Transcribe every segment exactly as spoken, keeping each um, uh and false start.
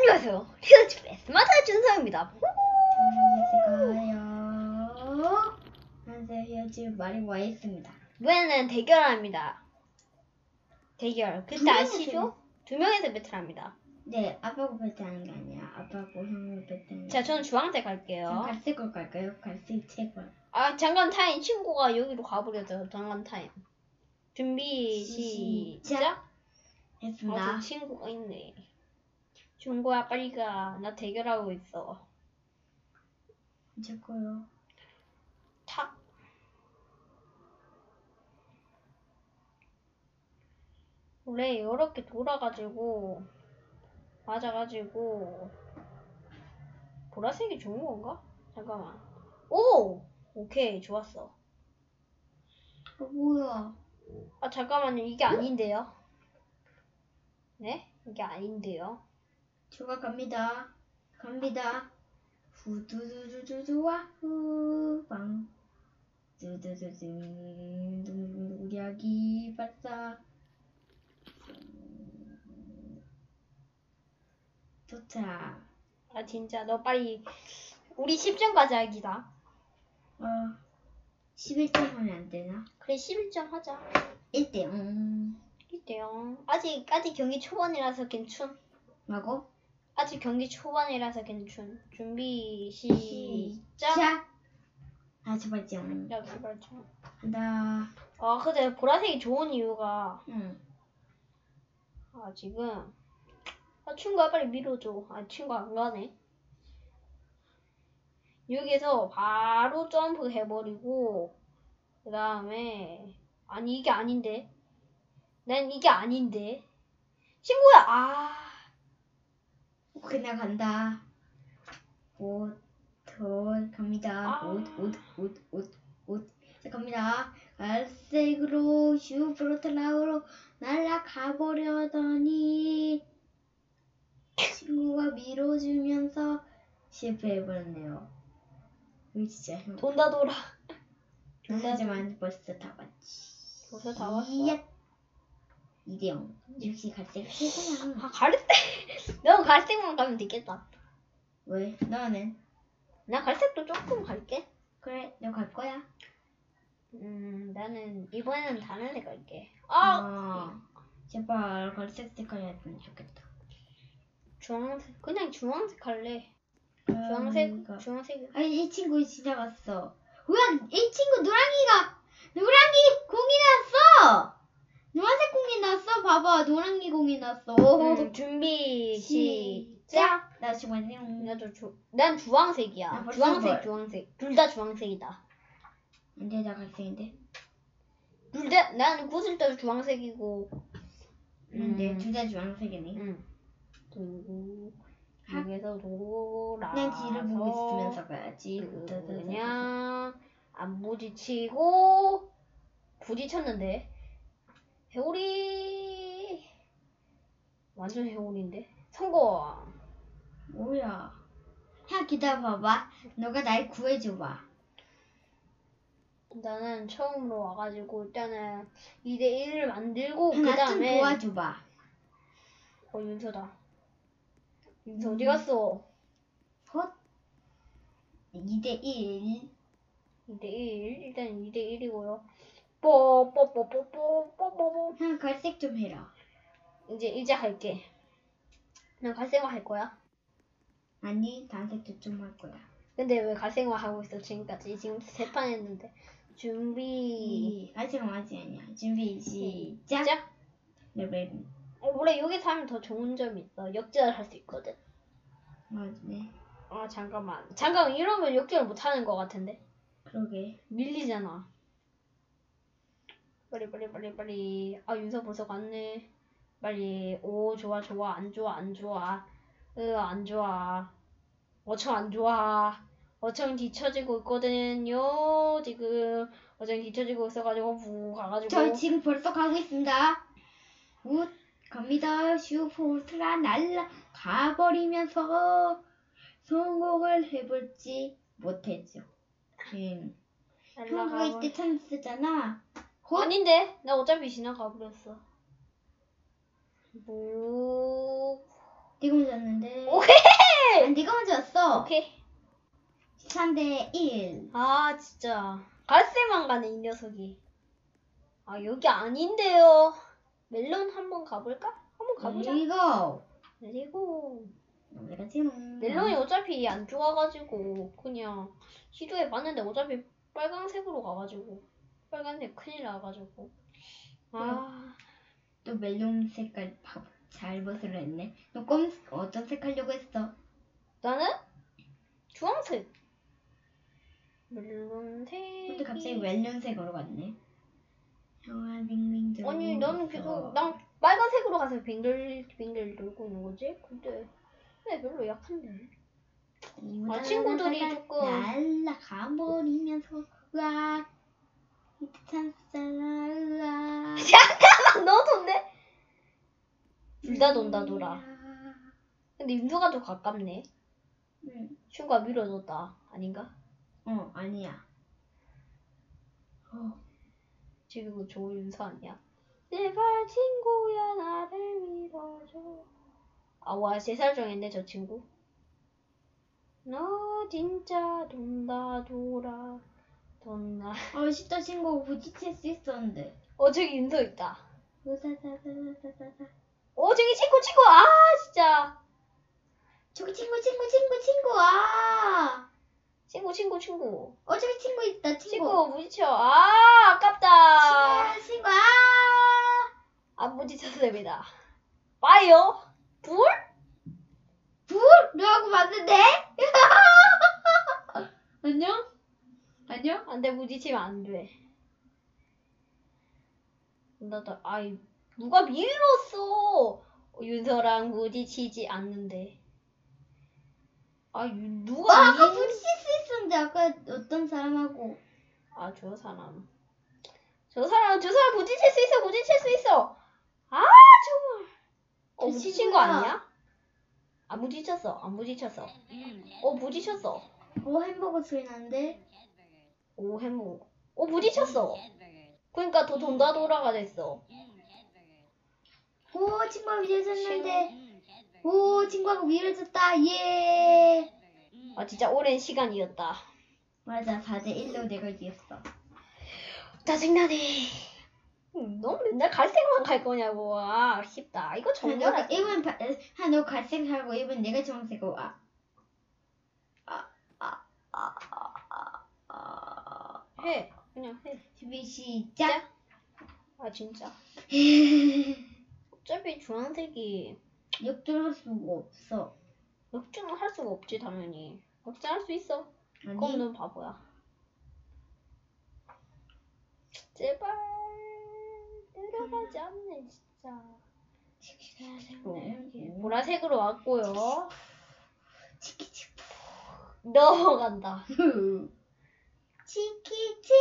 안녕하세요. 리더치 베스마타 준서입니다. 안녕하세요. 안녕하세요. 지금 말이 와 있습니다. 이번에는 대결합니다. 대결. 그때 두 아시죠? 두 명에서 배틀합니다. 네, 아빠가 배트하는 게 아니야. 아빠고 형이 배트하는 자, 저는 주황색 갈게요. 전 갈색으로 갈까요? 갈색 책을. 아, 잠깐 타임. 친구가 여기로 가버렸어요. 잠깐 타임. 준비, 시작. 시작. 했습니다. 아, 저 친구가 있네. 준구야, 빨리 가. 나 대결하고 있어. 제 거요. 탁. 원래 이렇게 돌아가지고 맞아가지고 보라색이 좋은 건가? 잠깐만. 오! 오케이, 좋았어. 어, 뭐야? 아, 잠깐만요. 이게 아닌데요. 네? 이게 아닌데요. 저가 갑니다. 갑니다. 후두두두두두와 후방 두두두두 우리 아기 발사 도착. 아, 진짜 너 빨리 우리 십 점까지 하기다. 어, 십일 점 하면 안 되나? 그래, 십일 점 하자. 일 대 영. 일 대 영. 아직 아직 경기 초반이라서 괜춘. 뭐고? 아직 경기 초반이라서 괜춘. 준비 시작. 시작. 아, 제발 좀. 야, 제발 좀. 간다. 아, 근데 보라색이 좋은 이유가 응. 아, 지금 아, 친구야 빨리 밀어줘. 아, 친구 안 가네. 여기서 바로 점프 해버리고 그 다음에 아니 이게 아닌데 난 이게 아닌데 친구야. 아, 그냥 간다. 옷, 돈, 갑니다. 아. 옷, 옷, 옷, 옷, 옷. 자, 갑니다. 갈색으로 슈프로틀라우로 날아가 버려더니 친구가 밀어주면서 실패해버렸네요. 이거 진짜 형. 돈다 돌아. 돈다 하지만 벌써 다 왔지. 벌써 다 왔어. 이 대 영. 역시 갈색 최고야. 아, 갈색. 너 갈색만 가면 되겠다. 왜? 너는? 나 갈색도 조금 갈게. 그래, 너 갈 거야? 음, 나는 이번에는 다른 색 갈게. 아, 어, 제발 갈색 색깔이었으면 좋겠다. 주황색. 그냥 주황색 할래. 음, 주황색. 그러니까. 주황색. 아니, 이 친구 지나갔어. 뭐야, 이 친구 노랑이가, 노랑이 공이 났어! 노란색 공이 났어. 봐봐, 노랑이 공이 났어. 음, 준비 시작. 나 정말 생 나도 주, 난 주황색이야. 나 벌써 주황색, 뭘. 주황색. 둘 다 주황색이다. 근데 나 갈색인데. 둘 다, 나는 구슬 때 주황색이고. 근데 음. 둘 다 주황색이네. 응. 두, 여기서 돌아. 난 뒤를 보고 있으면서 가야지. 그냥 안 부딪히고 부딪혔는데 해오리 완전 해오리인데 성공. 뭐야? 야, 기다려봐봐. 너가 날 구해줘봐. 나는 처음으로 와가지고 일단은 이 대 일을 만들고 그 나 좀 다음에 도와줘봐. 어 윤서다. 윤서 어디 갔어? 헛. 이 대 일. 이 대 일. 일단 이 대 일이고요. 뽀뽀뽀뽀뽀뽀뽀뽀. 형 갈색 좀 해라. 이제 이제 할게. 난 갈색만 할 거야. 아니, 단색도 좀 할 거야. 근데 왜 갈색만 하고 있어 지금까지? 지금 세 판 했는데. 준비 이 아직 아직 아니야. 준비 시작. 시작. 레벨. 어, 원래 여기서 하면 더 좋은 점이 있어. 역전을 할 수 있거든. 맞네. 아 잠깐만. 잠깐 이러면 역전을 못 하는 것 같은데. 그러게. 밀리잖아. 빨리 빨리 빨리 빨리. 아 윤서 벌써 갔네. 빨리. 오 좋아 좋아. 안 좋아 안 좋아. 으 안 좋아. 어청 안 좋아. 어청 뒤처지고 있거든요. 지금 어청 뒤처지고 있어가지고 부 가가지고. 저 지금 벌써 가고 있습니다. 굿 갑니다. 슈퍼ultra 날라 가버리면서 성공을 해볼지 못했죠. 음. 형가 이때 찬스잖아. 헛. 아닌데 나 어차피 지나가 버렸어. 뭐 지금 잤는데. 오케이 이겼어. 오케이. 삼 대 일. 아 진짜 갈색만 가네 이 녀석이. 아 여기 아닌데요. 멜론 한번 가볼까? 한번 가보자. 이거. 그리고 내가 지금. 멜론이 어차피 안 좋아가지고 그냥 시도해봤는데 어차피 빨강색으로 가가지고 빨간색 큰일 나가지고. 아 또 멜론 색깔 봐- 잘 벗으려 했네. 너 검, 어떤 색 하려고 했어? 나는 주황색. 멜론색. 근데 갑자기 멜론색으로 갔네. 형아 빙빙 들고 아니 나는 있어. 계속 난 빨간색으로 가서 빙글 빙글 돌고 있는 거지. 근데 근데 별로 약한데. 아, 친구들이 조금- 날라가 버리면서 으악 이탄 살라 잠깐만 너 돈데? 둘 다 돈다 돌아. 근데 윤서가 더 가깝네. 응. 슈가 밀어줬다. 아닌가? 어 아니야. 어. 지금 좋은 윤서 아니야? 제발 친구야 나를 믿어줘. 아와 세 살 정했네 저 친구. 너 진짜 돈다 돌아 돈다. 어 십자 친구 부딪힐 수 있었는데. 어 저기 윤서 있다. 으사사사사사사. 어 저기 친구 친구 아 진짜 저기 친구 친구 친구 친구 아. 친구 친구 친구 어 저기 친구 있다 친구. 친구 부딪혀. 아 아깝다. 친구야 친구 아. 안 부딪혔습니다. 파이어 불? 불? 너하고 맞는데? 안녕? 안녕? 안돼 부딪히면 안 돼. 나도 아이 누가 밀었어? 윤서랑 부딪히지 않는데. 아 윤- 누가 아, 아까 밀- 부딪힐 수 있었는데 아까 어떤 사람하고. 아 저 사람 저 사람 저 사람 부딪힐 수 있어 부딪힐 수 있어. 아 정말. 어 저 부딪힌 거 친구야. 아니야? 안 부딪혔어 안 부딪혔어. 어 부딪혔어. 어 햄버거 소리 나는데? 오 햄버거. 어 부딪혔어. 그러니까 더 돈다 돌아가 됐어. 오 친구가 밀어졌는데. 오 친구가 밀어졌다. 예. 아 진짜 오랜 시간이었다. 맞아 사 대 일로 내가 이겼어. 짜증나네. 음, 너 맨날 갈색만 갈 거냐고. 아 아쉽다. 이거 정말 너가 일 번 한너 갈색 하고 일 번 내가 주황색으로 아. 아, 아, 아, 아, 아, 아. 해. 그냥 해. 준비 시작. 아 진짜. 어차피 주황색이 역전할 수가 없어. 역전을 할 수가 없지 당연히. 역전할 수 있어. 그럼 아니. 넌 바보야. 제발 내려가지 않네 진짜. 보라색으로 왔고요. 치키치. 넘어간다. 치키치.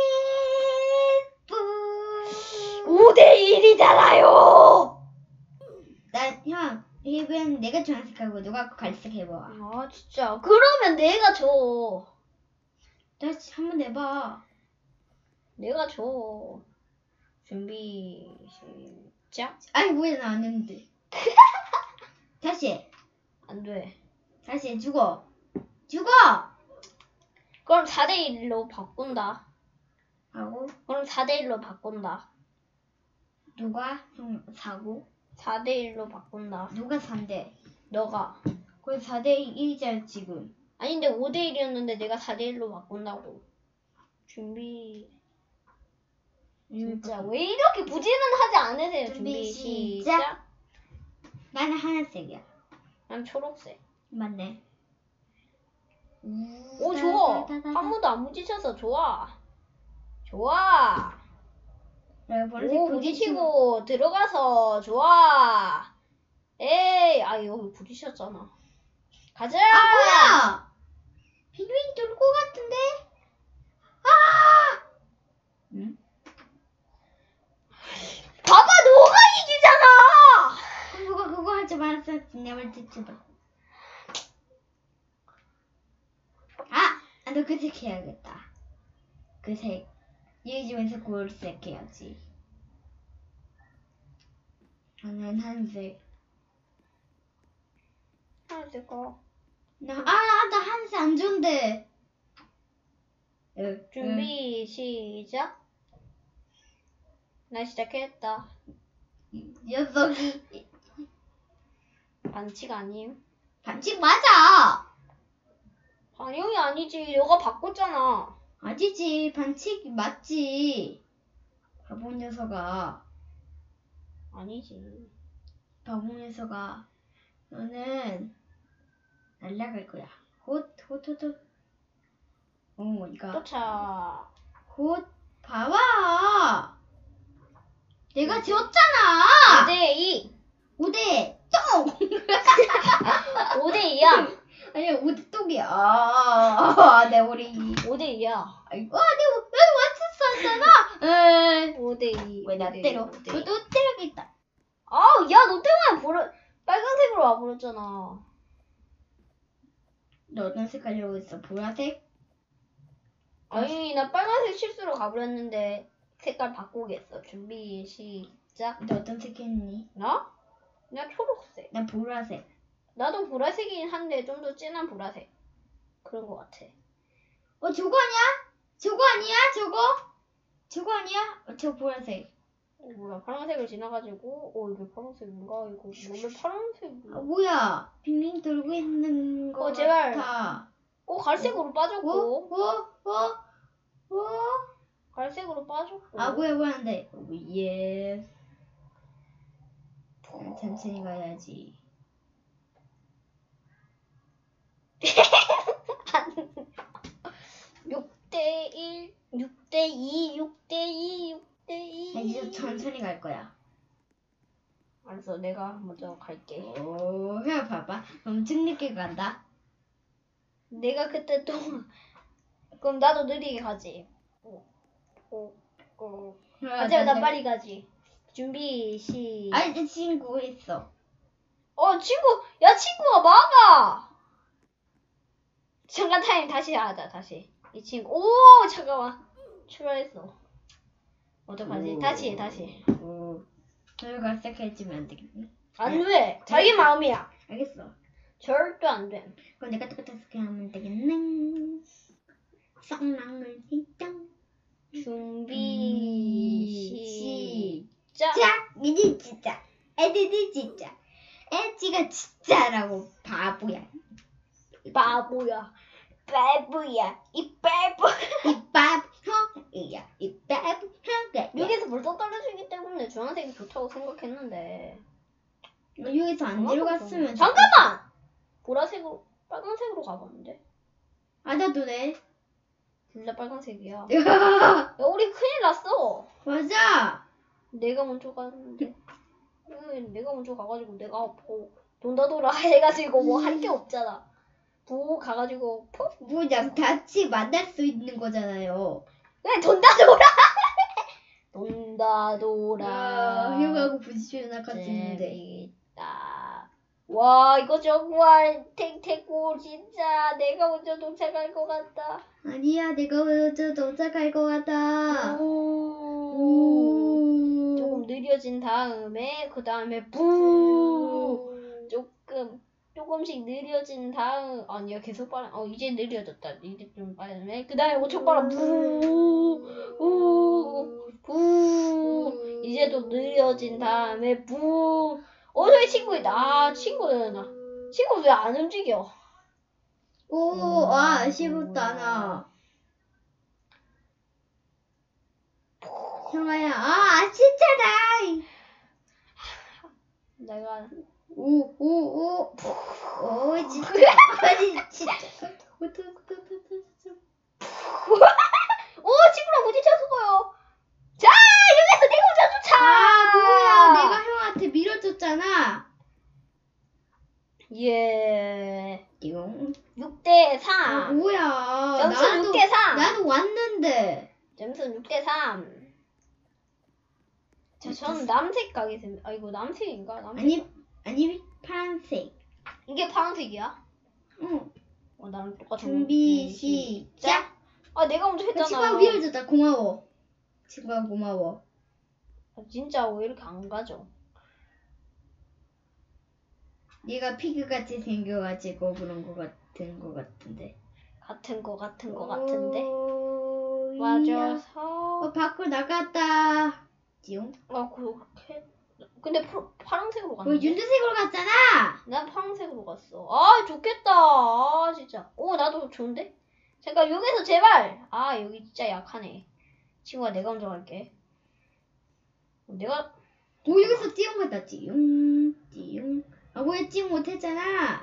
오 대 일이잖아요. 나 형, 이번 내가 주황색하고 너가 갈색 해봐. 아 진짜. 그러면 내가 져. 다시 한 번 해봐. 내가 져. 준비 시작. 아니 왜 나왔는데? 다시 해. 안 돼. 다시 해. 죽어. 죽어. 그럼 사 대 일로 바꾼다. 하고 그럼 사 대 일로 바꾼다. 누가 형 사고 사 대 일로 바꾼다. 누가 산대. 너가. 그래서 사 대 일이잖아 지금. 아닌데 오 대 일이었는데 내가 사 대 일로 바꾼다고. 준비. 진짜 왜 이렇게 부지런하지 않으세요? 준비, 준비, 시작. 시작. 나는 하늘색이야. 난 초록색. 맞네. 오 좋아. 한 번도 안 부딪혀서 좋아. 좋아. 오 부딪히고 들어가서 좋아. 에이 아 여기 부딪혔잖아. 가자. 아 뭐야? 빙빙 돌 것 같은데? 아! 응? 봐봐 너가 이기잖아. 그럼 누가 그거 하지 말았었지 내말 듣지도. 아! 너 그 색 해야겠다. 그 색. 얘 집에서 고울색 해야지. 나는 한색. 하늘색 거. 나, 아, 나, 나 파란색 안 좋은데. 응, 준비 시작. 나 시작했다. 응. 녀석이 반칙 아님? 반칙 맞아. 당연히 아니지. 너가 바꿨잖아. 아니지, 반칙 맞지. 바보 녀석아. 아니지. 바보 녀석아. 너는 날라갈 거야. 곧, 곧, 곧, 곧. 어, 이거. 쫓아. 곧, 봐봐. 내가 지웠잖아. 오 대 이. 오 대 똥. 오 대 이야. 아니야, 오 대 똥이야. 아, 내 우리. 오 대 이야. 아이고, 아, 내가 맞췄었잖아. 에이. 오 대 이. 왜 나 때려? 너 또 때려야겠다. 아우, 야, 너 때문에 보라, 빨간색으로 와버렸잖아. 너 어떤 색깔 하려고 했어? 보라색? 아니, 나 빨간색 실수로 가버렸는데, 색깔 바꾸겠어. 준비, 시작. 너 어떤 색 했니? 나? 나 초록색. 나 보라색. 나도 보라색이긴 한데, 좀 더 진한 보라색. 그런 것 같아. 어, 저거 아니야? 저거 아니야? 저거? 저거 아니야? 어, 저 보라색. 어, 몰라, 파란색을 지나가지고, 어, 이게 파란색인가? 이거 원래 파란색이. 아, 뭐야? 빙빙 돌고 있는 거 어, 제발. 같아. 어, 갈색으로 어? 빠졌고. 어? 어? 어? 갈색으로 빠졌고. 아, 뭐야, 뭐야, 안 돼. 오, 예. 아, 천천히 가야지. 육 대 일, 육 대 이, 육 대 이, 육 대 이. 나 이제 천천히 갈 거야. 알았어, 내가 먼저 갈게. 오, 형 봐봐. 엄청 늦게 간다. 내가 그때 또 그럼 나도 느리게 가지. 오, 오, 오. 어차피 나 빨리 가지. 준비 시. 아니, 내 친구 있어. 어 친구, 야 친구가 막아. 잠깐 타임 다시 하자 다시. 이 친구. 오 잠깐만. 출발했어. 어떡하지? 오. 다시 해 다시. 오. 너가 시작해주면 안 되겠니? 안 돼. 자기 마음이야. 알겠어. 절대 안 돼. 그럼 내가 똑같이 하면 되겠네. 쌍랑을 휘짱. 준비 시작. 짝! 이제 진짜. 애들이 진짜. 애지가 진짜라고 바보야. 바보야. 바보야. 이 바보. 이 바보야. 이 바보야. 여기서 벌써 떨어지기 때문에 주황색이 좋다고 생각했는데. 여기서 안 내려갔으면. 잠깐만. 보라색으로 빨간색으로 가봤는데. 아, 나도 돼. 둘 다 빨간색이야. 야, 야 우리 큰일 났어. 맞아. 내가 먼저 갔는데. 응, 내가 먼저 가가지고 내가 뭐 돈다돌아 해가지고 뭐 할 게 없잖아. 부 가가지고 푹. 뭐냐, 같이 만날 수 있는 거잖아요. 왜 돈다돌아. 돈다돌아. 아, 형하고 부딪히면 같이 있는데. 재밌다. 와 이거 정말 탱탱고 진짜 내가 먼저 도착할 것 같다. 아니야, 내가 먼저 도착할 것 같아. 오. 오. 조금 느려진 다음에 그 다음에 부. 조금 조금씩 느려진 다음 아니야 계속 빨라. 어 이제 느려졌다. 이제 좀 빠르네. 그 다음에 오초 빨라. 부. 부. 부. 이제 또 느려진 다음에 부. 어 저기 친구 있다. 아 친구는 나. 친구 왜 안 움직여? 오, 아, 아쉽다, 나. 형아야, 아, 아쉽잖아. 내가 오, 오, 오. 오, 진짜. 아니, 진짜. 오 친구랑 부딪혔어요. 자 여기서 내가 먼저 쫓아. 아, 뭐야. 내가 형한테 밀어줬잖아. 예. 띠용. 육 대 아, 삼. 뭐야. 점수 나도, 육 대 삼. 나도 왔는데. 점수 육 대 삼. 자, 저는 남색 가겠습니다. 아, 이거 남색인가? 남색. 아니, 아니, 파란색. 이게 파란색이야? 응. 어, 나랑 똑같은 준비, 거. 시작. 아, 내가 먼저 했잖아. 친구가 밀어줬다. 고마워. 친구가 고마워. 아, 진짜 왜 이렇게 안 가죠? 얘가 피그같이 생겨가지고 그런 것 같아. 같은 거 같은데. 같은 거 같은 거 같은데. 오, 이야. 맞아서. 어, 밖으로 나갔다. 띠용. 아 그렇게. 근데 파, 파란색으로 어, 갔는데. 윤두색으로 갔잖아. 난 파란색으로 갔어. 아 좋겠다. 아 진짜. 오 나도 좋은데. 잠깐 여기서 제발. 아 여기 진짜 약하네. 친구야 내가 먼저 갈게. 내가. 오, 여기서 띠용 갔다. 띠용, 띠용. 아, 뭐야, 띠용 못했잖아.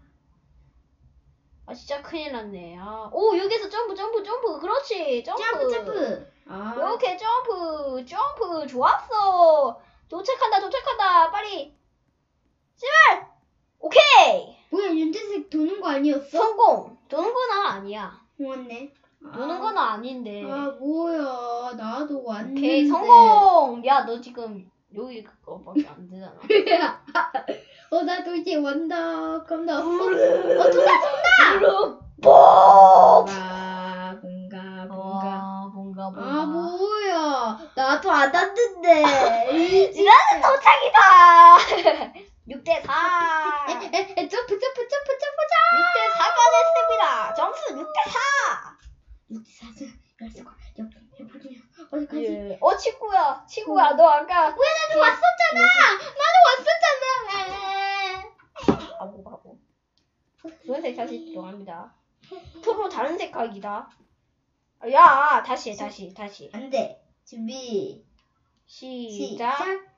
아 진짜 큰일 났네. 아, 오 여기서 점프 점프 점프. 그렇지 점프. 점프, 점프. 아, 이렇게 점프 점프 좋았어. 도착한다 도착한다 빨리. 제발. 오케이. 뭐야, 윤두색 도는 거 아니었어? 성공. 도는 건 아니야. 맞네. 도는 아, 건 아닌데. 아, 뭐야. 나도 왔는데. 오케이 성공. 야 너 지금 여기 그거밖에 안 되잖아. 어, 나도 이제 완다. 그럼 나, 어, 어, 돈다, 돈다! 무릎 뽕. 뭔가, 뭔가, 뭔가. 아 뭔가 뭔가. 아, 뭐야. 나도 안 왔는데. 나는 도착이다. 육 대 사. 에, 에, 에, 점프, 점프, 점프, 점프, 육 대 사가 됐습니다. 점수 육 대 사. 점프. 사슴, 열쇠, 여기, 해보냐. 어디까지? 예. 어 친구야, 친구야, 너 아까 왜 나도 왔었잖아. 나도 왔었잖아. 바보 바보. 노란색 다시 들어갑니다. 프로 다른 색깔이다. 야, 다시 해, 다시, 다시. 안 돼. 준비. 시작. 시작.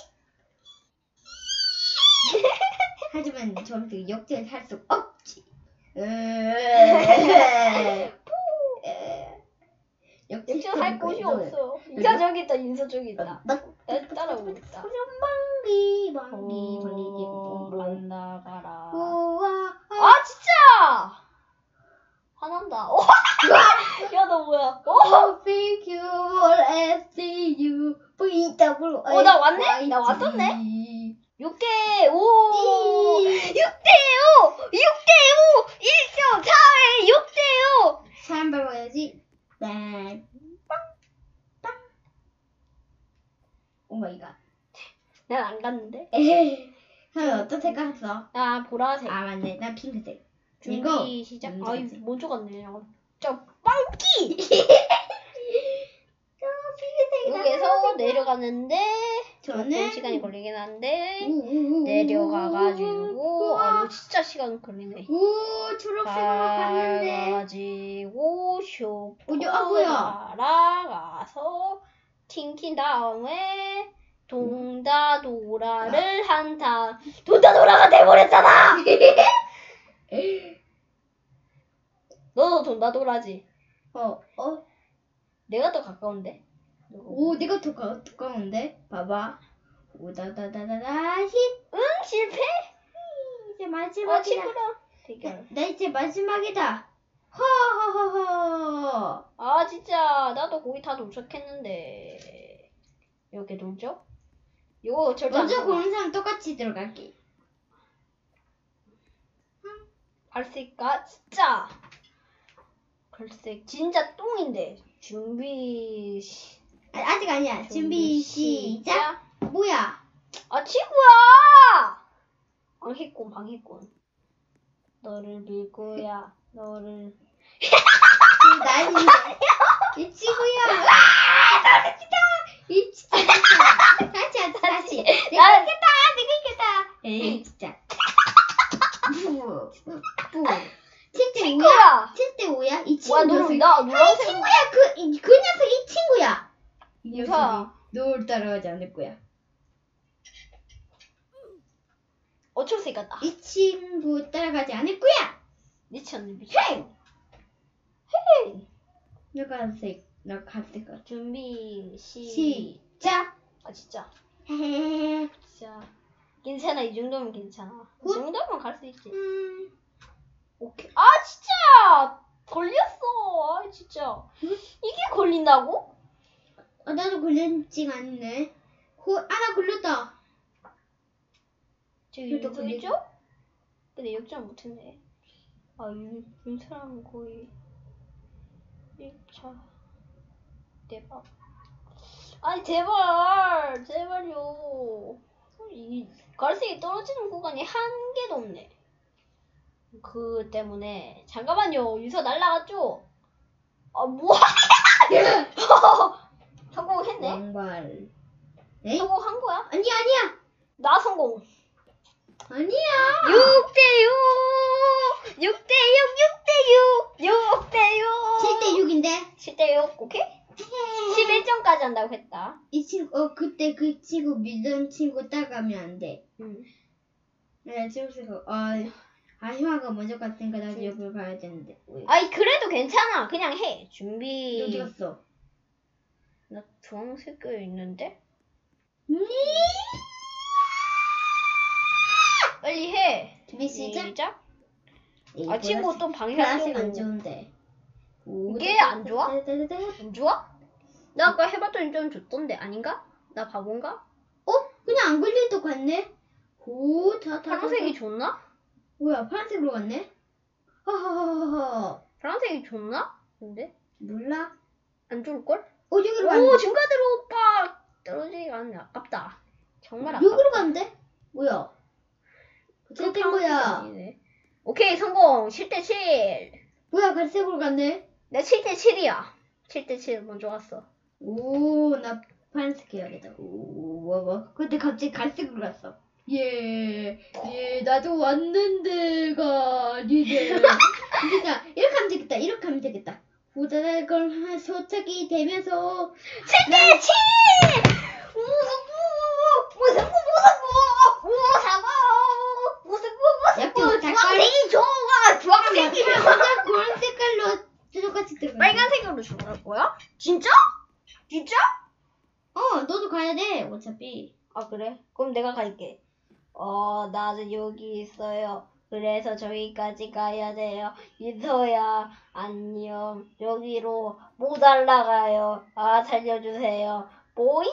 하지만 저한테 역전할 수 없지. 역전할 곳이 없어. 인사 저기 있다, 인사 저기 있다. 나 따라오고 있다. 망기, 망기, 어, 망기, 안 나가라. 우와. 아 진짜 화난다. 야 너 뭐야? 어? Thank you, S U V W. 어, 나 왔네? 나 왔었네? 육 대 오. 육 대 오. 육 대 오. 일 점 사에 육 대 오. 사람 밟아야지. 네. 빵, 빵. 오 마이 갓. 난 안 갔는데. 에헤이. 그럼 어떤 색깔 했어? 나 보라색. 아 맞네. 난 핑크색. 준비 이거. 시작. 음, 아이 핑크색. 먼저 갔네. 아, 진짜 빵기. 여기서 내려가는데 조금 저는 시간이 걸리긴 한데 우우우우. 내려가가지고 아 우와. 이거 진짜 시간 걸리네. 오 초록색으로 갔는데. 가지고 쇼 어디- 아, 뭐야? 날아가서 튕긴 다음에 동다도라를 한 다음 동다도라가 돼버렸잖아. 너도 동다도라지. 어 어. 내가 더 가까운데. 오 내가 더 가, 가까운데. 봐봐. 오다다다다다 힛. 응 실패? 이제 아 마지막이다. 친구랑 대결. 나 이제 마지막이다. 허허허허. 아 진짜 나도 거기 다 도착했는데 이렇게 돌죠? 이거 절대 안 먼저 들어가. 고른 사람 똑같이 들어갈게. 갈색가 진짜 갈색 진짜 똥인데 준비 시... 아, 아직 아니야. 준비 시작. 뭐야? 아 친구야! 방해꾼 방해꾼 너를 밀 거야 너를 난 이 친구야. 이 친구. 다시 하자 다시. 내가 이겼다. 내가 이겼다. 에이 진짜. 부. 부. 칠 대 오야. 친구야! 칠 대 오야? 이 친구 와 녀석. 너를 나 아, 이 노란색 친구야. 그, 이- 그 녀석 이 친구야. 이 녀석이 인사. 널 따라가지 않을 거야. 어쩔 수 있겠다. 이 친구 따라가지 않을 거야. 미쳤네 미쳤. 헤이. 헤이. 너 갈색. 너 갈색 같아. 준비 시. 시작. 아 진짜 헤헤헤. 진짜 괜찮아 이 정도면 괜찮아. 이 굿. 정도면 갈 수 있지. 음. 오케이. 아 진짜 걸렸어. 아 진짜 이게 걸린다고? 아, 나도 걸렸지 않네. 고, 아, 나 걸렸다. 저기 그래도 윤서 있죠? 근데 역전 못했네. 아 윤, 윤서랑 거의 일 차 대박. 아니 제발 제발요. 이 갈색이 떨어지는 구간이 한 개도 없네. 그 때문에 잠깐만요. 유서 날라갔죠? 아 뭐야? 성공했네. 왕발. 에? 성공한 거야? 아니야 아니야. 나 성공. 아니야. 육 대 육. 육 대 육, 육 대 육. 육 대 육. 칠 대 육인데. 칠 대 육. 오케이? 십일 점까지 한다고 했다. 이 친구 어 그때 그 친구 믿은 친구 따가면 안 돼. 응. 네, 친구 어 아시마가 먼저 갔으니까 나도 응. 여기 가야 되는데. 왜? 아이 그래도 괜찮아. 그냥 해. 너 준비. 어디 갔어? 나 주황색 거 있는데? 음. 빨리 해. 준비 시작. 시작. 에이, 아 친구 보라색- 또 방향 보라색 안 좀 좋은데. 이게 안 좋아? 안 좋아? 나 아까 해봤더니 좀 좋던데 아닌가? 나 바본가? 어? 그냥 안 걸릴 것 같네. 오, 다, 다, 다, 파란색이 다. 좋나? 뭐야, 파란색으로 갔네? 허허허허허. 파란색이 좋나? 근데 몰라. 안 좋을걸? 어, 여기로 오 갔네. 중간으로 오빠 떨어지기가 않네. 아깝다. 정말 아깝다. 여기로 간대? 뭐야? 어떻게 된 거야? 아니네. 오케이 성공. 칠 대 칠. 뭐야, 갈색으로 갔네? 나 칠 대 칠이야. 칠 대 칠 먼저 갔어. 오, 나 파란색 해야겠다. 오, 와, 와. 근데 갑자기 갈색으로 갔어. 예, 예, 나도 왔는데가 아니네. 그러니까 이렇게 하면 되겠다. 이렇게 하면 되겠다. 후다닥을 소착이 되면서 칠 대 칠! 무승부! 무승부 무승부! 무사고! 무승부 무승부! 약간 주황색이 좋아! 주황색이 그냥 좋아! 혼자 그런 색깔로 똑같이 들어가. 빨간색으로 들어갈 거야? 진짜? 진짜? 어, 너도 가야 돼. 어차피. 아 그래? 그럼 내가 갈게. 어 나도 여기 있어요. 그래서 저기까지 가야 돼요. 유서야 안녕. 여기로 못 올라가요. 아 살려주세요. 뭐이?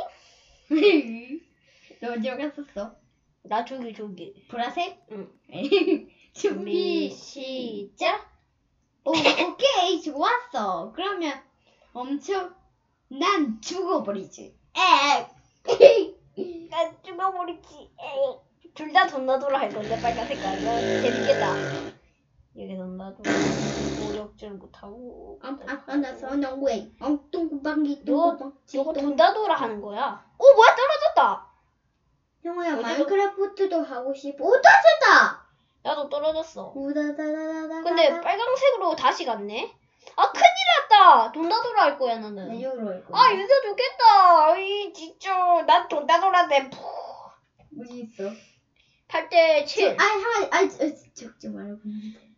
너 어디 갔었어? 나 저기 저기. 보라색? 응. 준비 시작. 오, 오케이 좋았어. 그러면 엄청 난 죽어버리지. 에. 나 죽어버리지. 둘 다 돈나돌아 할 건데 빨간 색깔은 재밌겠다. 여기 돈나돌아 모욕질 못하고. 아아나서 너왜 엉뚱방기 너 뚱뚱 너가 돈다돌아 하는 거야. 오 뭐야 떨어졌다. 형아야 어디로- 마인크래프트도 하고 싶어. 오 떨어졌다. 나도 떨어졌어. 우다다다다다. 근데 빨강색으로 다시 갔네. 아 큰일 났다. 돈다돌아 할 거야 나는. 나 여기로 할 거야. 아 윤서 좋겠다. 아이 진짜 난 돈다돌아인데. 어디 있어? 팔 대 칠. 아, 형아, 아, 적지 말고 있는데.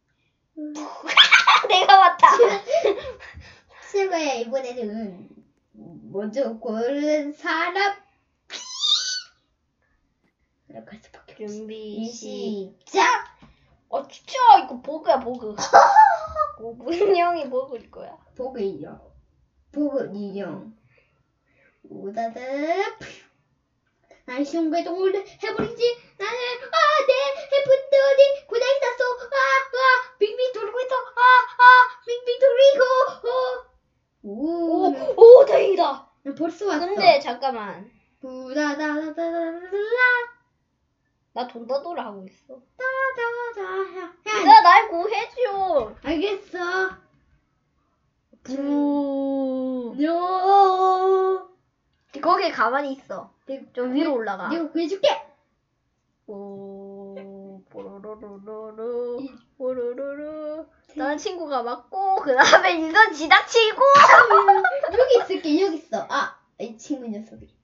내가 왔다. 실버야 이번에는 먼저 고른 사람. 이렇게 해서 바뀌었어. 준비 시작. 시작. 어 진짜 이거 버그야 버그. 뭐 분명히 버그일 거야. 보그 인형. 보그 인형. 우다다. 난 숭배동을 해버리지. 나는 아내 해픈데 어디 고장이 났어. 아아 빙빙 돌고 있어. 아아 빙빙 돌리고. 어. 오. 오, 오 다행이다. 나 벌써 왔어. 근데 잠깐만. 우다다다다다다. 나 돈다돌아 하고 있어. 다다다. 나 날 구해줘. 알겠어. 부. 뇨. 거기 가만히 있어. 좀 위로 올라가. 내가 구해줄게. 오, 뽀로로로로로, 뽀로로로. 나는 친구가 맞고, 그 다음에 인선 지나치고. 여기 있을게. 여기 있어. 아, 이 친구 녀석이.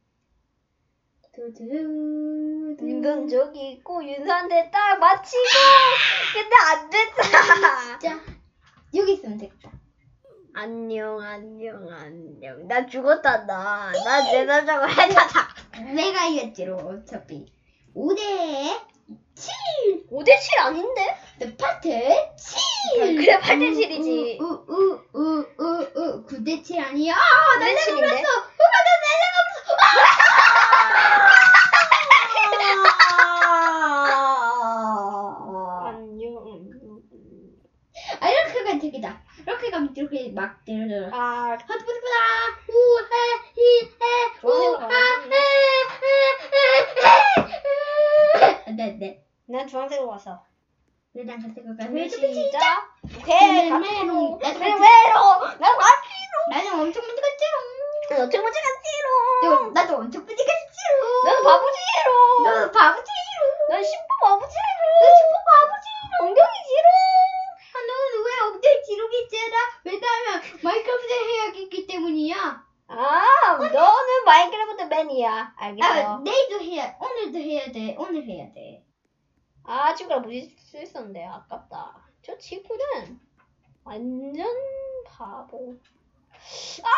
두두두. 인선 저기 있고, 윤서한테 딱 맞히고. 근데 안 됐다. 진짜 여기 있으면 되겠다. 안녕, 안녕, 안녕. 나 죽었다, 나. 나 내 남자가 해다다. 내가 이겼지로 어차피. 오 대 칠. 오 대 칠 아닌데? 팔 대 칠. 그래, 팔 대 칠이지. 우우우우우우 구 대 칠 아니야? 오 나 대 칠인데? 날려버렸어. 우와 나 날려버렸어. 안녕. 아 이렇게 가면 되겠다. 이렇게 가면 이렇게 막 때려줘. 아, 하트보드보다 우해히해 우하해해해해 안돼 안돼. 난 주황색으로 왔어. 너랑 갈색으로 가세요. 준비 준비 시작. 시작. 오케이. 메롱, 같이 메롱. 로. 나도 메롱 같이. 메롱. 나 같이로. 나는 엄청 먼저 갔지롱. 어떻게 먼저 갔지로. 너, 나도 엄청 먼저 갔지롱. 나는 바보지로. 너 바보지롱. 난 슈퍼 바보지로. 너 슈퍼 바보지롱. 엉덩이지로. 아, 너는 왜 엉덩이 지르고 있잖아. 왜냐면 마이크로프트 해야겠기 때문이야. 아, 너는 마인크래프트 맨이야. 알겠어. 아, 내일도 해야, 오늘도 해야 돼. 오늘 해야 돼. 아, 친구랑 무지 수 있었는데 아깝다. 저 친구는 완전 바보. 아!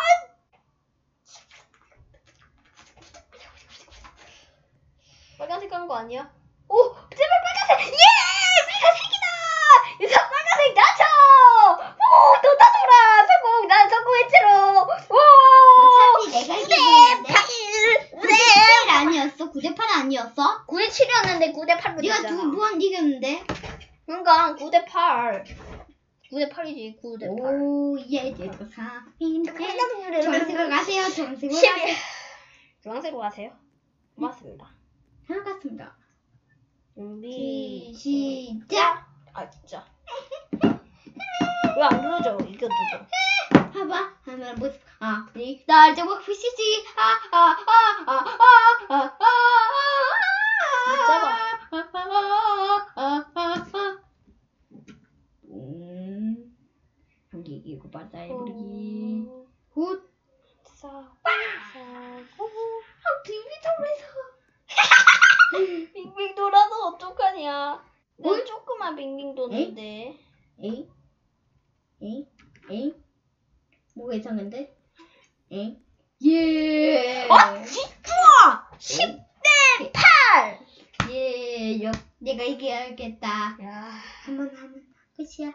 빨간색 한 거 아니야? 오! 제발 빨간색! 예! 빨간색이다! 이상 빨간색 나쳐! 오! 또 나줘라! 성공! 난 성공했지로! 오! 어차피 내가 구대 이기는데. 팔! 구 대 칠 아니었어? 구 대 팔 아니었어? 구 대 칠이었는데 구 대 팔로 네가 됐잖아. 두 번 이겼는데. 그러니까 구 대 팔. 구 대 팔이지. 구 대 팔. 오, 예, 얘도 사인데. 주황색으로 가세요. 주황색으로 십일. 가세요. 주황색으로 가세요. 고맙습니다. 잘 갔습니다. 준비 시작. 아 진짜. 왜 안 눌러져? 이거 누구? 봐봐. 하면 뭐? 아, 네. 날 좀 보시지. 아, 아, 아, 아, 아, 아, 아, 못 잡아. 아, 아, 아, 아, 아. 음. 한개 이기고 바다에 부르기. 굿. 사. 사. 아, 빙빙돌면서. 빙빙 돌아서 어떡하냐? 난 응? 조그만 빙빙 도는데. 에이? 에이? 에이? 뭐가 이상한데? 에이? 예! 아 진짜! 십 대 팔! 예, 역, 내가 이겨야겠다. 야. 한 번 하면 끝이야.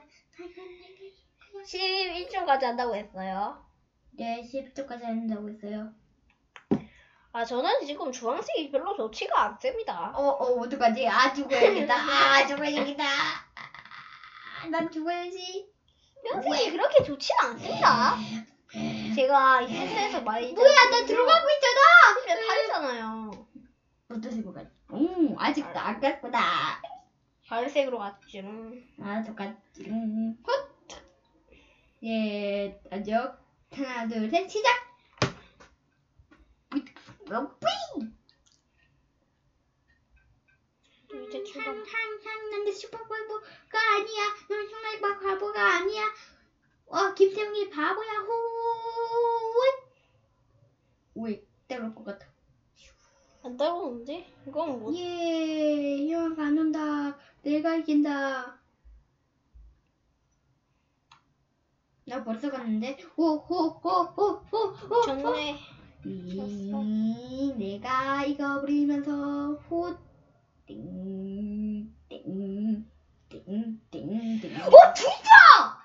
십일 초까지 한다고 했어요. 네, 십 초까지 한다고 했어요. 아 저는 지금 주황색이 별로 좋지가 않습니다. 어, 어, 어떡하지? 아, 죽어야겠다. 아, 죽어야겠다. 아, 난 죽어야지. 주황색이 그렇게 좋지 않습니다. 제가 이 회사에서 많이 뭐야, 나 들어가고 있잖아! 그래 팔이잖아요. 어떤 색으로 가지? 오, 아직도 안 갔구나. 갈색으로 갔지. 아, 똑같지. 음, 헛! 예, 아죠. 하나, 둘, 셋, 시작! 뿌잉! 이제 출발. 항상 난내 슈퍼바보가 아니야. 넌 정말 바- 바보가 아니야. 어, 김태웅이 바보야. 호. 왜 때릴 것 같아. 안 따라오는데? 이건 뭐? 예, 형 안 온다. 내가 이긴다. 나 벌써 갔는데. 호호호호호호. 졌네. 이, 내가 이겨버리면서 호. 띵, 띵, 띵, 띵, 띵. 어 진짜!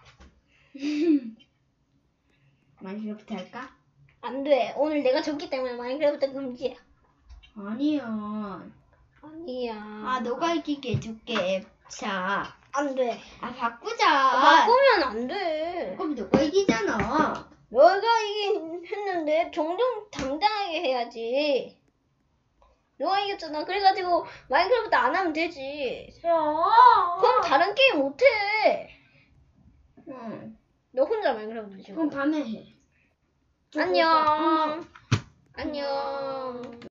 마이크로프트 할까? 안 돼. 오늘 내가 졌기 때문에 마인크래프트 금지야. 아니야. 아니야. 아, 너가 이기게 해줄게. 자, 안 돼. 아, 바꾸자. 바꾸면 안 돼. 그럼 너가 이기잖아. 너가 이긴 했는데 정정당당하게 해야지. 너가 이겼잖아. 그래가지고 마인크래프트 안 하면 되지. 야. 그럼 다른 게임 못해. 응. 너 혼자 마인크래프트 지금. 그럼 밤에 해. 안녕. 엄마. 안녕.